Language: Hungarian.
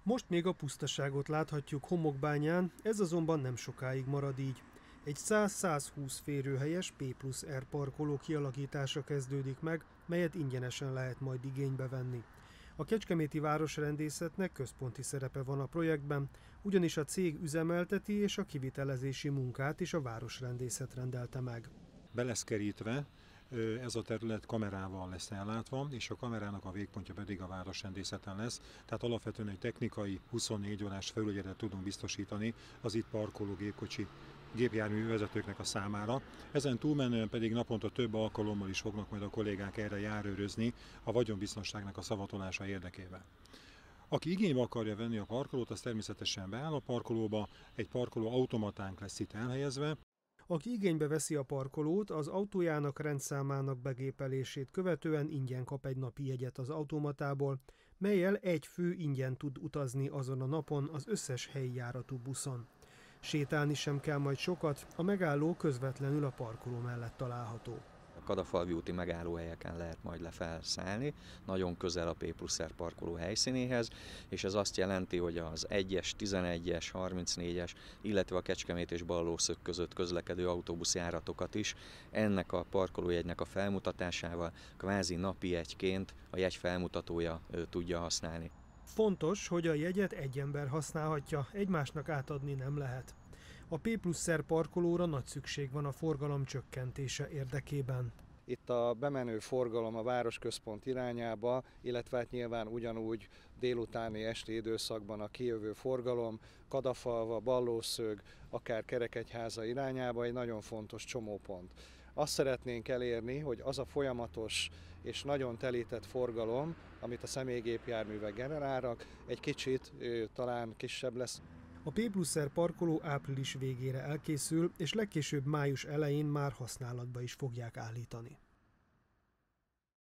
Most még a pusztaságot láthatjuk Homokbányán, ez azonban nem sokáig marad így. Egy 100-120 férőhelyes P+R parkoló kialakítása kezdődik meg, melyet ingyenesen lehet majd igénybe venni. A kecskeméti városrendészetnek központi szerepe van a projektben, ugyanis a cég üzemelteti és a kivitelezési munkát is a városrendészet rendelte meg. Be lesz kerítve, ez a terület kamerával lesz ellátva, és a kamerának a végpontja pedig a városrendészeten lesz, tehát alapvetően egy technikai 24 órás felügyeletet tudunk biztosítani az itt parkoló gépjármű vezetőknek a számára. Ezen túlmenően pedig naponta több alkalommal is fognak majd a kollégák erre járőrözni a vagyonbiztonságnak a szavatolása érdekében. Aki igénybe akarja venni a parkolót, az természetesen beáll a parkolóba, egy parkoló automatánk lesz itt elhelyezve. Aki igénybe veszi a parkolót, az autójának rendszámának begépelését követően ingyen kap egy napi jegyet az automatából, mellyel egy fő ingyen tud utazni azon a napon az összes helyi járatú buszon. Sétálni sem kell majd sokat, a megálló közvetlenül a parkoló mellett található. A Kadafalvi úti megállóhelyeken lehet majd lefelszállni, nagyon közel a P+R parkoló helyszínéhez, és ez azt jelenti, hogy az 1-es, 11-es, 34-es, illetve a Kecskemét és Ballószög között közlekedő autóbuszjáratokat is ennek a parkolójegynek a felmutatásával kvázi napi jegyként a jegy felmutatója tudja használni. Fontos, hogy a jegyet egy ember használhatja, egymásnak átadni nem lehet. A P+R parkolóra nagy szükség van a forgalom csökkentése érdekében. Itt a bemenő forgalom a városközpont irányába, illetve hát nyilván ugyanúgy délutáni esti időszakban a kijövő forgalom Kadafalva, Ballószög, akár Kerekegyháza irányába egy nagyon fontos csomópont. Azt szeretnénk elérni, hogy az a folyamatos és nagyon telített forgalom, amit a személygépjárművek generálnak, egy kicsit talán kisebb lesz. A P+R parkoló április végére elkészül, és legkésőbb május elején már használatba is fogják állítani.